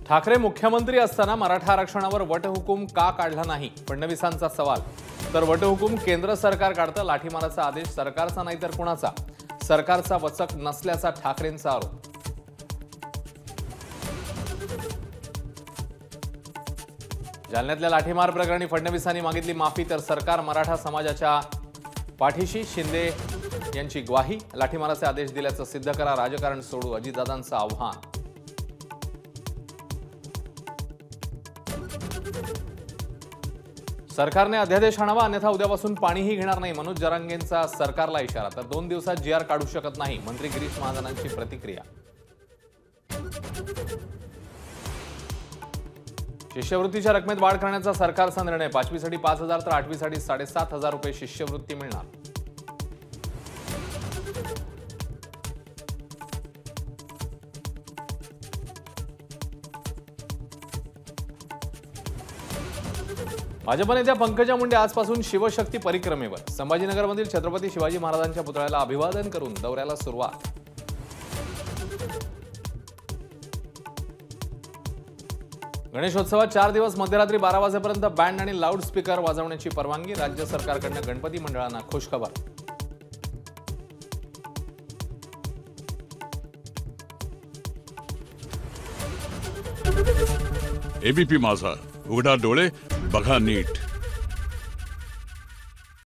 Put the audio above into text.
ठाकरे मुख्यमंत्री असताना मराठा आरक्षणावर वटहुकूम का काढला नाही, फडणवीसांचा सवाल। तर वटहुकूम केंद्र सरकार काढतं, लाठीमाराचा आदेश सरकारचा नाही तर कुणाचा? सरकारचा वचक नसल्याचा ठाकरेंचा आरोप। जालन्यातल्या लाठीमार प्रकरणी फडणवीसांनी मागितली माफी, तर सरकार मराठा समाजाच्या पाठीशी। शिंदे यांची ग्वाही, लाठीमाराचे आदेश दिल्याचं सिद्ध करा, राजकारण सोडू, अजितदादांचं आव्हान। सरकारने अध्यादेश आणावा, अन्यथा उद्यापासून पाणीही घेणार नाही, मनोज जरांगेंचा सरकारला इशारा। तर 2 दिवसात जीआर काढू शकत नाही, मंत्री गिरीश महाजनांची प्रतिक्रिया। शिष्यवृत्तीच्या रकमेत वाढ करण्याचा सरकारचा निर्णय, 5वी साठी 5,000 तर 8वी साठी 7,500 रुपये शिष्यवृत्ती मिळणार। भाजप नेत्या पंकजा मुंडे आजपासून शिवशक्ती परिक्रमेवर। संभाजीनगरमधील छत्रपती शिवाजी महाराजांच्या पुतळ्याला अभिवादन करून दौऱ्याला सुरुवात। गणेशोत्सवात 4 दिवस मध्यरात्री 12 वाजेपर्यंत बँड आणि लाऊडस्पीकर वाजवण्याची परवानगी, राज्य सरकारकडून गणपती मंडळांना खुशखबर। एबीपी माझा, उघडा डोळे बघा नीट।